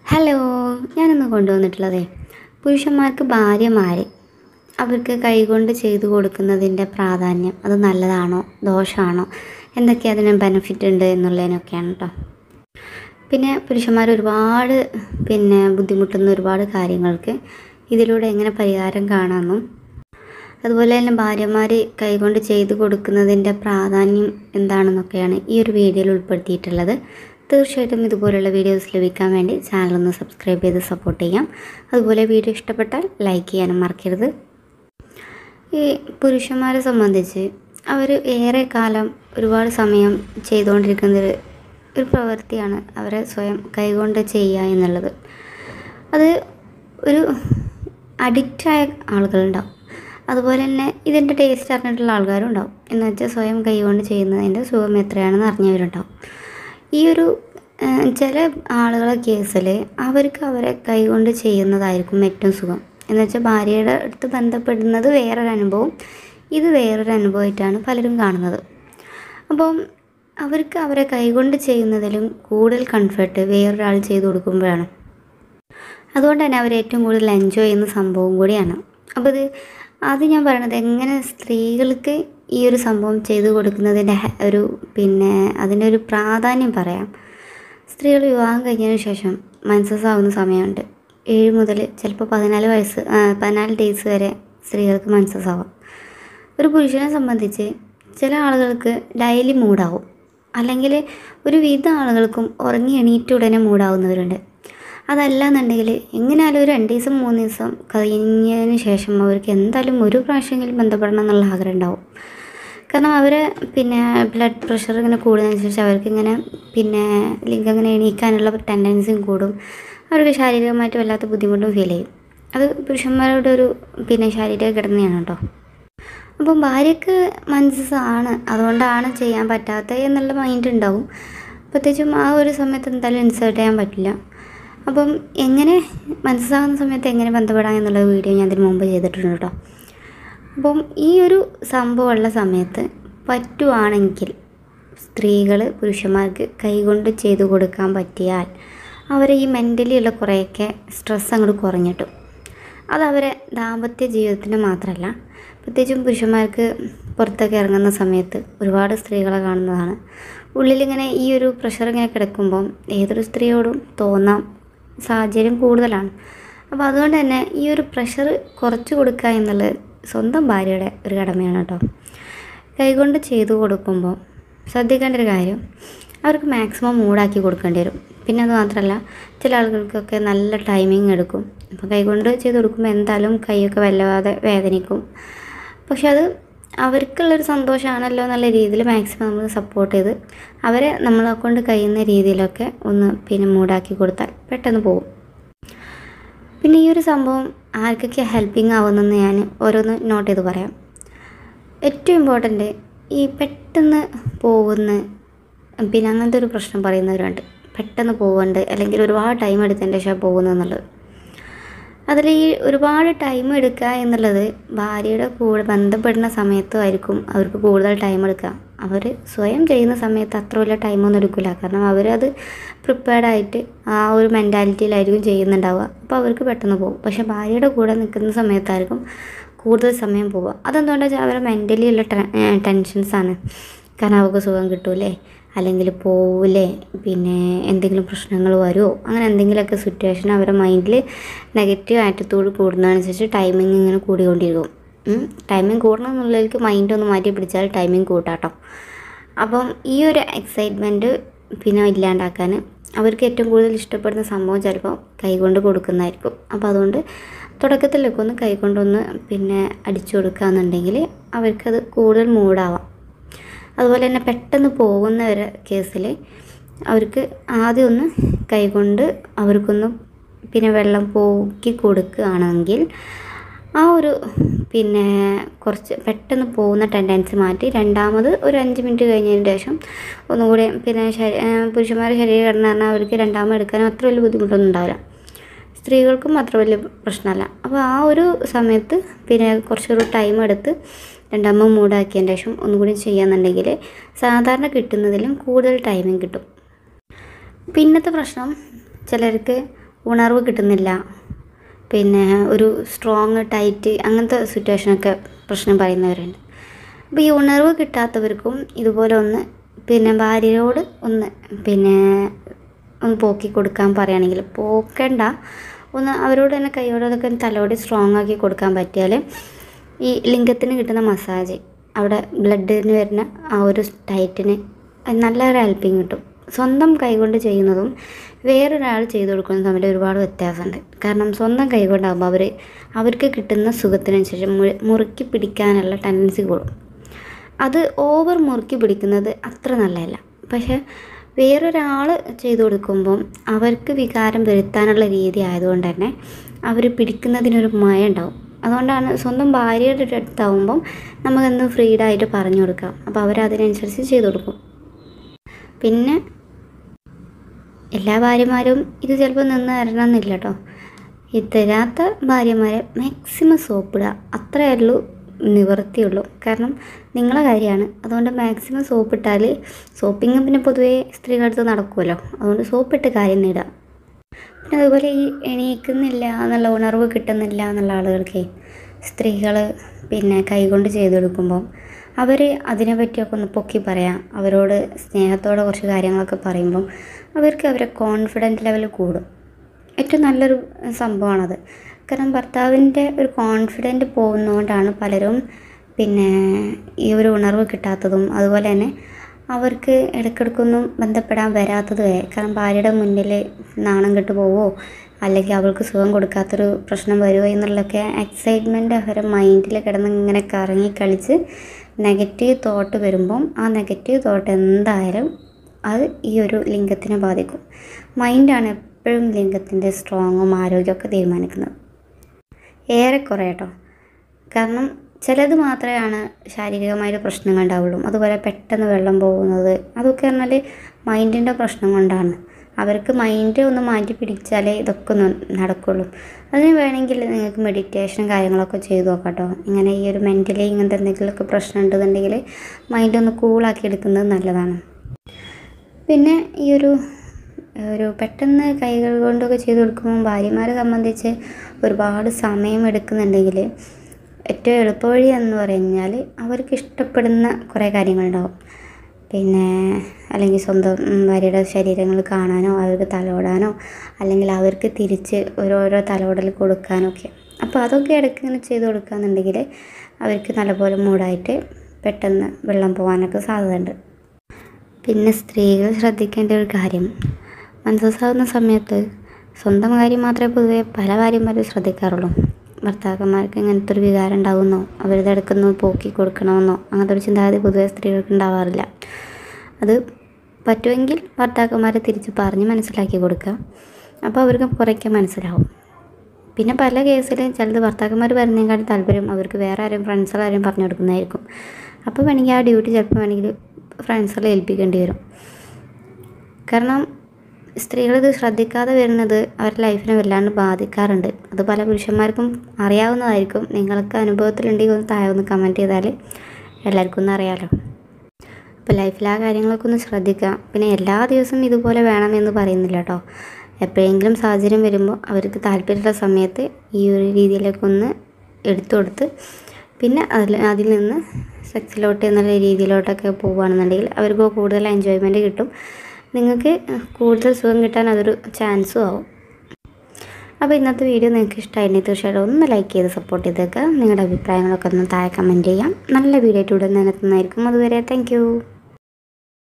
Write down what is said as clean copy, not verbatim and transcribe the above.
Hello, ഞാനിന്ന് കൊണ്ടുവന്നിട്ടുള്ളത് പുരുഷന്മാർക്ക് ഭാര്യമാർ അവർക്ക് കൈകൊണ്ട് ചെയ്തു കൊടുക്കുന്നതിൻ്റെ പ്രാധാന്യം, അത് നല്ലതാണോ ദോഷമാണോ, എന്തൊക്കെ അതിന് ബെനിഫിറ്റ് ഉണ്ട് എന്നുള്ളതിനൊക്കെയാണ് കേട്ടോ. പിന്നെ പുരുഷന്മാർ ഒരുപാട് ബുദ്ധിമുട്ടുന്ന ഒരുപാട് കാര്യങ്ങൾക്ക് ഇതിലൂടെ എങ്ങനെ പരിഹാരം കാണാമെന്നും, അതുപോലെ തന്നെ ഭാര്യമാർ കൈകൊണ്ട് ചെയ്തു കൊടുക്കുന്നതിൻ്റെ പ്രാധാന്യം എന്താണെന്നൊക്കെയാണ് ഈ ഒരു വീഡിയോയിൽ ഉൾപ്പെടുത്തിയിട്ടുള്ളത്. തീർച്ചയായിട്ടും ഇതുപോലുള്ള വീഡിയോസ് ലഭിക്കാൻ വേണ്ടി ചാനലൊന്ന് സബ്സ്ക്രൈബ് ചെയ്ത് സപ്പോർട്ട് ചെയ്യാം. അതുപോലെ വീഡിയോ ഇഷ്ടപ്പെട്ടാൽ ലൈക്ക് ചെയ്യാനും മറക്കരുത്. ഈ പുരുഷന്മാരെ സംബന്ധിച്ച് അവർ ഏറെ കാലം ഒരുപാട് സമയം ചെയ്തുകൊണ്ടിരിക്കുന്ന ഒരു പ്രവൃത്തിയാണ് അവരെ സ്വയം കൈകൊണ്ട് ചെയ്യുക എന്നുള്ളത്. അത് ഒരു അഡിക്റ്റായ ആളുകളുണ്ടാവും, അതുപോലെ തന്നെ ഇതിൻ്റെ ടേസ്റ്റ് അറിഞ്ഞിട്ടുള്ള ആൾക്കാരും ഉണ്ടാവും. എന്ന് വെച്ചാൽ സ്വയം കൈകൊണ്ട് ചെയ്യുന്നതിൻ്റെ സുഖം എത്രയാണെന്ന് അറിഞ്ഞവരുണ്ടാവും. ഈ ഒരു ചില ആളുകളെ കേസിൽ അവർക്ക് അവരെ കൈകൊണ്ട് ചെയ്യുന്നതായിരിക്കും ഏറ്റവും സുഖം. എന്ന് വെച്ചാൽ ഭാര്യയുടെ അടുത്ത് ബന്ധപ്പെടുന്നത് വേറൊരു അനുഭവം, ഇത് വേറൊരു അനുഭവമായിട്ടാണ് പലരും കാണുന്നത്. അപ്പം അവർക്ക് അവരെ കൈകൊണ്ട് ചെയ്യുന്നതിലും കൂടുതൽ കംഫർട്ട് വേറൊരാൾ ചെയ്തു കൊടുക്കുമ്പോഴാണ്. അതുകൊണ്ട് തന്നെ അവർ ഏറ്റവും കൂടുതൽ എൻജോയ് ചെയ്യുന്ന സംഭവം കൂടിയാണ്. അപ്പോൾ അത് ഞാൻ പറയണത് എങ്ങനെ സ്ത്രീകൾക്ക് ഈ ഒരു സംഭവം ചെയ്തു കൊടുക്കുന്നതിൻ്റെ അതിൻ്റെ ഒരു പ്രാധാന്യം പറയാം. സ്ത്രീകൾ വിവാഹം കഴിഞ്ഞതിന് ശേഷം മെൻസസ്സാവുന്ന സമയമുണ്ട്. 7 മുതൽ ചിലപ്പോൾ 14 ഡേയ്സ് വരെ സ്ത്രീകൾക്ക് മെൻസസ്സാവാം. ഒരു പുരുഷനെ സംബന്ധിച്ച് ചില ആളുകൾക്ക് ഡെയിലി മൂടാവും, അല്ലെങ്കിൽ ഒരു വിധ ആളുകൾക്കും ഉറങ്ങി എണീറ്റ് ഉടനെ മൂടാവുന്നവരുണ്ട്. അതല്ല എന്നുണ്ടെങ്കിൽ എങ്ങനെയാലും ഒരു 2 ദിവസം 3 ദിവസം കഴിഞ്ഞതിന് ശേഷം അവർക്ക് എന്തായാലും ഒരു പ്രാവശ്യമെങ്കിലും ബന്ധപ്പെടണം എന്നുള്ള ആഗ്രഹം ഉണ്ടാവും. കാരണം അവരെ ബ്ലഡ് പ്രഷർ ഇങ്ങനെ കൂടുന്നതനുസരിച്ച് അവർക്കിങ്ങനെ ലിംഗം ഇങ്ങനെ എണീക്കാനുള്ള ടെൻഡൻസിയും കൂടും. അവർക്ക് ശാരീരികമായിട്ട് വല്ലാത്ത ബുദ്ധിമുട്ടും ഫീൽ ചെയ്യും. അത് പുരുഷന്മാരുടെ ഒരു ശാരീരിക ഘടനയാണ് കേട്ടോ. അപ്പം ഭാര്യയ്ക്ക് മനസ്സാണ്, അതുകൊണ്ടാണ് ചെയ്യാൻ പറ്റാത്തത് എന്നുള്ള മൈൻഡ് ഉണ്ടാവും. പ്രത്യേകിച്ചും ആ ഒരു സമയത്ത് എന്തായാലും ഇൻസേർട്ട് ചെയ്യാൻ പറ്റില്ല. അപ്പം എങ്ങനെ മനസ്സാകുന്ന സമയത്ത് എങ്ങനെ ബന്ധപ്പെടാം എന്നുള്ള വീഡിയോ ഞാൻ അതിന് മുമ്പ് ചെയ്തിട്ടുണ്ട് കേട്ടോ. അപ്പം ഈ ഒരു സംഭവമുള്ള സമയത്ത് പറ്റുവാണെങ്കിൽ സ്ത്രീകൾ പുരുഷന്മാർക്ക് കൈകൊണ്ട് ചെയ്തു കൊടുക്കാൻ പറ്റിയാൽ അവരെ ഈ മെൻ്റലി ഉള്ള കുറേയൊക്കെ സ്ട്രെസ് അങ്ങോട്ട് കുറഞ്ഞിട്ടും. അതവരെ ദാമ്പത്യ ജീവിതത്തിന് മാത്രമല്ല, പ്രത്യേകിച്ചും പുരുഷന്മാർക്ക് പുറത്തൊക്കെ ഇറങ്ങുന്ന സമയത്ത് ഒരുപാട് സ്ത്രീകളെ കാണുന്നതാണ്. ഉള്ളിലിങ്ങനെ ഈ ഒരു പ്രഷർ ഇങ്ങനെ കിടക്കുമ്പം ഏതൊരു സ്ത്രീയോടും തോന്നാം സാഹചര്യം കൂടുതലാണ്. അപ്പോൾ അതുകൊണ്ട് തന്നെ ഈ ഒരു പ്രഷർ കുറച്ച് കൊടുക്കുക എന്നുള്ളത് സ്വന്തം ഭാര്യയുടെ ഒരു കടമയാണ് കേട്ടോ. കൈകൊണ്ട് ചെയ്തു കൊടുക്കുമ്പോൾ ശ്രദ്ധിക്കേണ്ട ഒരു കാര്യം, അവർക്ക് മാക്സിമം മൂടാക്കി കൊടുക്കേണ്ടി വരും. പിന്നെ അത് മാത്രമല്ല, ചില ആളുകൾക്കൊക്കെ നല്ല ടൈമിങ് എടുക്കും. അപ്പോൾ കൈകൊണ്ട് ചെയ്ത് കൊടുക്കുമ്പോൾ എന്തായാലും കൈയൊക്കെ വല്ലാതെ വേദനിക്കും. പക്ഷെ അത് അവർക്കുള്ളൊരു സന്തോഷമാണല്ലോ എന്നുള്ള രീതിയിൽ മാക്സിമം നമ്മൾ സപ്പോർട്ട് ചെയ്ത് അവരെ നമ്മളെ കൊണ്ട് കഴിയുന്ന രീതിയിലൊക്കെ ഒന്ന് മൂടാക്കി കൊടുത്താൽ പെട്ടെന്ന് പോകും. പിന്നെ ഈ ഒരു സംഭവം ആർക്കൊക്കെ ഹെൽപ്പിംഗ് ആവുമെന്ന് ഞാൻ ഓരോന്ന് നോട്ട് ചെയ്ത് പറയാം. ഏറ്റവും ഇമ്പോർട്ടൻ്റ് ഈ പെട്ടെന്ന് പോകുന്ന അങ്ങനത്തെ ഒരു പ്രശ്നം പറയുന്നവരുണ്ട്. പെട്ടെന്ന് പോകുന്നുണ്ട്, അല്ലെങ്കിൽ ഒരുപാട് ടൈം എടുത്തതിൻ്റെ ശേഷം പോകുന്നതെന്നുള്ളത്. അതിൽ ഈ ഒരുപാട് ടൈം എടുക്കുക എന്നുള്ളത് ഭാര്യയുടെ കൂടെ ബന്ധപ്പെടുന്ന സമയത്തുമായിരിക്കും അവർക്ക് കൂടുതൽ ടൈം എടുക്കുക. അവർ സ്വയം ചെയ്യുന്ന സമയത്ത് അത്ര വലിയ ടൈമൊന്നും എടുക്കില്ല. കാരണം അവരത് പ്രിപ്പയർഡായിട്ട് ആ ഒരു മെൻറ്റാലിറ്റിയിലായിരിക്കും ചെയ്യുന്നുണ്ടാവുക. അപ്പോൾ അവർക്ക് പെട്ടെന്ന് പോകും. പക്ഷേ ഭാര്യയുടെ കൂടെ നിൽക്കുന്ന സമയത്തായിരിക്കും കൂടുതൽ സമയം പോവുക. അതെന്തുകൊണ്ടാണെന്ന് വെച്ചാൽ അവരെ മെൻ്റലി ഉള്ള ടെൻഷൻസാണ്. കാരണം അവർക്ക് സുഖം കിട്ടൂലേ, അല്ലെങ്കിൽ പോവില്ലേ, എന്തെങ്കിലും പ്രശ്നങ്ങൾ വരുമോ, അങ്ങനെ എന്തെങ്കിലുമൊക്കെ സിറ്റുവേഷൻ അവരുടെ മൈൻഡിൽ നെഗറ്റീവ് ആറ്റിറ്റ്യൂഡ് കൂടുന്നതനുസരിച്ച് ടൈമിങ് ഇങ്ങനെ കൂടിക്കൊണ്ടിരിക്കും. ടൈമിങ് കൂടണം എന്നുള്ളവർക്ക് മൈൻഡ് ഒന്ന് മാറ്റി പിടിച്ചാൽ ടൈമിങ് കൂട്ടാട്ടോ. അപ്പം ഈ ഒരു എക്സൈറ്റ്മെൻറ്റ് ഇല്ലാണ്ടാക്കാൻ അവർക്ക് ഏറ്റവും കൂടുതൽ ഇഷ്ടപ്പെടുന്ന സംഭവം ചിലപ്പോൾ കൈകൊണ്ട് കൊടുക്കുന്നതായിരിക്കും. അപ്പോൾ അതുകൊണ്ട് തുടക്കത്തിലൊക്കെ ഒന്ന് കൈകൊണ്ടൊന്ന് അടിച്ചു കൊടുക്കുകയെന്നുണ്ടെങ്കിൽ അവർക്കത് കൂടുതൽ മൂടാവാം. അതുപോലെ തന്നെ പെട്ടെന്ന് പോകുന്നവരെ കേസിൽ അവർക്ക് ആദ്യം ഒന്ന് കൈകൊണ്ട് അവർക്കൊന്ന് വെള്ളം പോക്കി കൊടുക്കുകയാണെങ്കിൽ ആ ഒരു കുറച്ച് പെട്ടെന്ന് പോകുന്ന ടെൻഡൻസി മാറ്റി രണ്ടാമത് ഒരു 5 മിനിറ്റ് കഴിഞ്ഞതിന് ശേഷം ഒന്നുകൂടെ പുരുഷന്മാരുടെ ശരീരഘടന പറഞ്ഞാൽ അവർക്ക് രണ്ടാമത് എടുക്കാനും അത്ര വലിയ ബുദ്ധിമുട്ടൊന്നും ഉണ്ടാവില്ല. സ്ത്രീകൾക്കും അത്ര വലിയ പ്രശ്നമല്ല. അപ്പോൾ ആ ഒരു സമയത്ത് കുറച്ചൊരു ടൈം എടുത്ത് രണ്ടാമത് മൂടാക്കിയതിന് ശേഷം ഒന്നുകൂടി ചെയ്യാന്നുണ്ടെങ്കിൽ സാധാരണ കിട്ടുന്നതിലും കൂടുതൽ ടൈമിങ് കിട്ടും. പിന്നത്തെ പ്രശ്നം ചിലർക്ക് ഉണർവ് കിട്ടുന്നില്ല, പിന്നെ ഒരു സ്ട്രോങ് ടൈറ്റ് അങ്ങനത്തെ സിറ്റുവേഷനൊക്കെ പ്രശ്നം പറയുന്നവരുണ്ട്. അപ്പോൾ ഈ ഉണർവ് കിട്ടാത്തവർക്കും ഇതുപോലെ ഒന്ന് പിന്നെ ഭാര്യയോട് ഒന്ന് പോക്കി കൊടുക്കാൻ പറയുകയാണെങ്കിൽ, പോക്കണ്ട, ഒന്ന് അവരോട് തന്നെ കൈയോടൊക്കെ തലോടി സ്ട്രോങ് ആക്കി കൊടുക്കാൻ പറ്റിയാൽ ഈ ലിംഗത്തിന് കിട്ടുന്ന മസാജ്, അവിടെ ബ്ലഡിന് വരുന്ന ആ ഒരു ടൈറ്റിന് നല്ലൊരു ഹെൽപ്പിങ് കിട്ടും. സ്വന്തം കൈകൊണ്ട് ചെയ്യുന്നതും വേറൊരാൾ ചെയ്തു കൊടുക്കുന്നതും തമ്മിൽ ഒരുപാട് വ്യത്യാസമുണ്ട്. കാരണം സ്വന്തം കൈകൊണ്ടാകുമ്പോൾ അവർക്ക് കിട്ടുന്ന സുഖത്തിനനുസരിച്ച് മുറുക്കി പിടിക്കാനുള്ള ടെൻഡൻസി കൂടും. അത് ഓവർ മുറുക്കി പിടിക്കുന്നത് അത്ര നല്ലതല്ല. പക്ഷേ വേറൊരാൾ ചെയ്തു കൊടുക്കുമ്പം അവർക്ക് വികാരം വരുത്താനുള്ള രീതി ആയതുകൊണ്ട് തന്നെ അവർ പിടിക്കുന്നതിനൊരു മയം ഉണ്ടാവും. അതുകൊണ്ടാണ് സ്വന്തം ഭാര്യയുടെ അടുത്താവുമ്പം നമുക്കെന്തും ഫ്രീഡായിട്ട് പറഞ്ഞു കൊടുക്കാം. അപ്പോൾ അവരതിനനുസരിച്ച് ചെയ്തു കൊടുക്കും. പിന്നെ എല്ലാ ഭാര്യമാരും ഇത് ചിലപ്പോൾ നിന്ന് തരണമെന്നില്ല കേട്ടോ. ഈ തരാത്ത ഭാര്യമാരെ മാക്സിമം സോപ്പിടുക, അത്രയേ ഉള്ളൂ നിവൃത്തിയുള്ളൂ. കാരണം നിങ്ങളെ കാര്യമാണ്. അതുകൊണ്ട് മാക്സിമം സോപ്പിട്ടാൽ, സോപ്പിങ് പിന്നെ പൊതുവേ സ്ത്രീകളടുത്ത് നടക്കുമല്ലോ, അതുകൊണ്ട് സോപ്പിട്ട് കാര്യം നേടുക. പിന്നെ അതുപോലെ ഈ എണീക്കുന്നില്ല എന്നുള്ള, ഉണർവ് കിട്ടുന്നില്ല എന്നുള്ള ആളുകൾക്ക് സ്ത്രീകൾ പിന്നെ കൈകൊണ്ട് ചെയ്തെടുക്കുമ്പോൾ അവർ അതിനെപ്പറ്റിയൊക്കെ ഒന്ന് പൊക്കി പറയാം. അവരോട് സ്നേഹത്തോടെ കുറച്ച് കാര്യങ്ങളൊക്കെ പറയുമ്പം അവർക്ക് അവരെ കോൺഫിഡൻറ്റ് ലെവൽ കൂടും. ഏറ്റവും നല്ലൊരു സംഭവമാണത്. കാരണം ഭർത്താവിൻ്റെ ഒരു കോൺഫിഡൻറ്റ് പോകുന്നതുകൊണ്ടാണ് പലരും പിന്നെ ഈ ഒരു ഉണർവ് കിട്ടാത്തതും അതുപോലെ തന്നെ അവർക്ക് ഇടയ്ക്കിടയ്ക്കൊന്നും ബന്ധപ്പെടാൻ വരാത്തതുമേ. കാരണം ഭാര്യയുടെ മുന്നിൽ നാണം കെട്ട് പോവോ അല്ലെങ്കിൽ അവൾക്ക് സുഖം കൊടുക്കാത്തൊരു പ്രശ്നം വരുമോ എന്നുള്ളതൊക്കെ എക്സൈറ്റ്മെൻറ്റ് അവരുടെ മൈൻഡിൽ കിടന്ന് ഇങ്ങനെ കറങ്ങി കളിച്ച് നെഗറ്റീവ് തോട്ട് വരുമ്പം ആ നെഗറ്റീവ് തോട്ട് എന്തായാലും അത് ഈ ഒരു ലിംഗത്തിനെ ബാധിക്കും. മൈൻഡാണ് എപ്പോഴും ലിംഗത്തിൻ്റെ സ്ട്രോങ്ങും ആരോഗ്യമൊക്കെ തീരുമാനിക്കുന്നത്. ഏറെക്കുറെ കേട്ടോ. കാരണം ചിലത് മാത്രമാണ് ശാരീരികമായിട്ട് പ്രശ്നങ്ങൾ ഉണ്ടാവുള്ളൂ. അതുപോലെ പെട്ടെന്ന് വെള്ളം പോകുന്നത് അതൊക്കെ പറഞ്ഞാൽ മൈൻഡിൻ്റെ പ്രശ്നം കൊണ്ടാണ്. അവർക്ക് മൈൻഡ് ഒന്ന് മാറ്റി പിടിച്ചാലേ ഇതൊക്കെ ഒന്ന് നടക്കുള്ളൂ. അതിന് വേണമെങ്കിൽ നിങ്ങൾക്ക് മെഡിറ്റേഷനും കാര്യങ്ങളൊക്കെ ചെയ്ത് നോക്കാം കേട്ടോ. ഇങ്ങനെ ഈ ഒരു മെൻ്റലി ഇങ്ങനത്തെ എന്തെങ്കിലുമൊക്കെ പ്രശ്നം ഉണ്ടെന്നുണ്ടെങ്കിൽ മൈൻഡ് ഒന്ന് കൂളാക്കി എടുക്കുന്നത് നല്ലതാണ്. പിന്നെ ഈ ഒരു പെട്ടെന്ന് കൈകൾ കൊണ്ടൊക്കെ ചെയ്ത് കൊടുക്കുമ്പോൾ ഭാര്യമാരെ സംബന്ധിച്ച് ഒരുപാട് സമയം എടുക്കുന്നുണ്ടെങ്കിൽ ഏറ്റവും എളുപ്പവഴി എന്ന് പറഞ്ഞാൽ അവർക്ക് ഇഷ്ടപ്പെടുന്ന കുറേ കാര്യങ്ങളുണ്ടാവും. പിന്നെ അല്ലെങ്കിൽ സ്വന്തം ഭാര്യയുടെ ശരീരങ്ങൾ കാണാനോ അവർക്ക് തലോടാനോ അല്ലെങ്കിൽ അവർക്ക് തിരിച്ച് ഓരോരോ തലോടൽ കൊടുക്കാനോ ഒക്കെ. അപ്പോൾ അതൊക്കെ ഇടയ്ക്ക് ഇങ്ങനെ ചെയ്ത് കൊടുക്കുകയെന്നുണ്ടെങ്കിൽ അവർക്ക് നല്ലപോലെ മൂടായിട്ട് പെട്ടെന്ന് വെള്ളം പോകാനൊക്കെ സാധ്യതയുണ്ട്. പിന്നെ സ്ത്രീകൾ ശ്രദ്ധിക്കേണ്ട ഒരു കാര്യം, മെൻസസ്സാവുന്ന സമയത്ത് സ്വന്തം കാര്യം മാത്രമേ പൊതുവെ പല ഭാര്യമാരും ശ്രദ്ധിക്കാറുള്ളൂ. ഭർത്താക്കന്മാർക്ക് ഇങ്ങനത്തെ ഒരു വികാരം ഉണ്ടാകുന്നോ, അവരുടെ ഇടയ്ക്കൊന്ന് പോക്കി കൊടുക്കണമെന്നോ അങ്ങനത്തെ ഒരു ചിന്താഗതി പൊതുവെ സ്ത്രീകൾക്ക് ഉണ്ടാവാറില്ല. അത് പറ്റുമെങ്കിൽ ഭർത്താക്കന്മാരെ തിരിച്ച് പറഞ്ഞ് മനസ്സിലാക്കി കൊടുക്കുക. അപ്പോൾ അവർക്ക് കുറയ്ക്കാൻ മനസ്സിലാവും. പിന്നെ പല കേസിലും ചിലത് ഭർത്താക്കന്മാർ പറയുന്നതിനേക്കാളും താല്പര്യം അവർക്ക് വേറെ ആരും ഫ്രണ്ട്സുകളാരും പറഞ്ഞു കൊടുക്കുന്നതായിരിക്കും. അപ്പോൾ വേണമെങ്കിൽ ആ ഡ്യൂട്ടി ചിലപ്പോൾ വേണമെങ്കിൽ ഫ്രണ്ട്സുകളെ ഏൽപ്പിക്കേണ്ടി വരും. കാരണം സ്ത്രീകളിത് ശ്രദ്ധിക്കാതെ വരുന്നത് അവരുടെ ലൈഫിനെ വല്ലാണ്ട് ബാധിക്കാറുണ്ട്. അത് പല പുരുഷന്മാർക്കും അറിയാവുന്നതായിരിക്കും. നിങ്ങൾക്ക് അനുഭവത്തിലുണ്ടെങ്കിൽ ഒന്ന് താഴെ ഒന്ന് കമൻറ്റ് ചെയ്താൽ എല്ലാവർക്കും ഒന്ന് അറിയാമല്ലോ. അപ്പോൾ ലൈഫിൽ ആ കാര്യങ്ങളൊക്കെ ഒന്ന് ശ്രദ്ധിക്കുക. പിന്നെ എല്ലാ ദിവസവും ഇതുപോലെ വേണമെന്ന് പറയുന്നില്ല കേട്ടോ. എപ്പോഴെങ്കിലും സാഹചര്യം വരുമ്പോൾ അവർക്ക് താല്പര്യമുള്ള സമയത്ത് ഈ ഒരു രീതിയിലേക്കൊന്ന് എടുത്തു കൊടുത്ത് പിന്നെ അതിൽ നിന്ന് സെക്സിലോട്ട് എന്നുള്ള രീതിയിലോട്ടൊക്കെ പോവുകയാണെന്നുണ്ടെങ്കിൽ അവർക്ക് കൂടുതൽ എൻജോയ്മെൻറ്റ് കിട്ടും. നിങ്ങൾക്ക് കൂടുതൽ സുഖം കിട്ടാൻ അതൊരു ചാൻസും ആവും. അപ്പോൾ ഇന്നത്തെ വീഡിയോ നിങ്ങൾക്ക് ഇഷ്ടമായിരുന്നെങ്കിൽ തീർച്ചയായിട്ടും ഒന്ന് ലൈക്ക് ചെയ്ത് സപ്പോർട്ട് ചെയ്തേക്കുക. നിങ്ങളുടെ അഭിപ്രായങ്ങളൊക്കെ ഒന്ന് താഴെ കമൻറ്റ് ചെയ്യാം. നല്ല വീഡിയോ ആയിട്ട് ഉടനെ എത്തുന്നതായിരിക്കും. അതുവരെ താങ്ക് യു.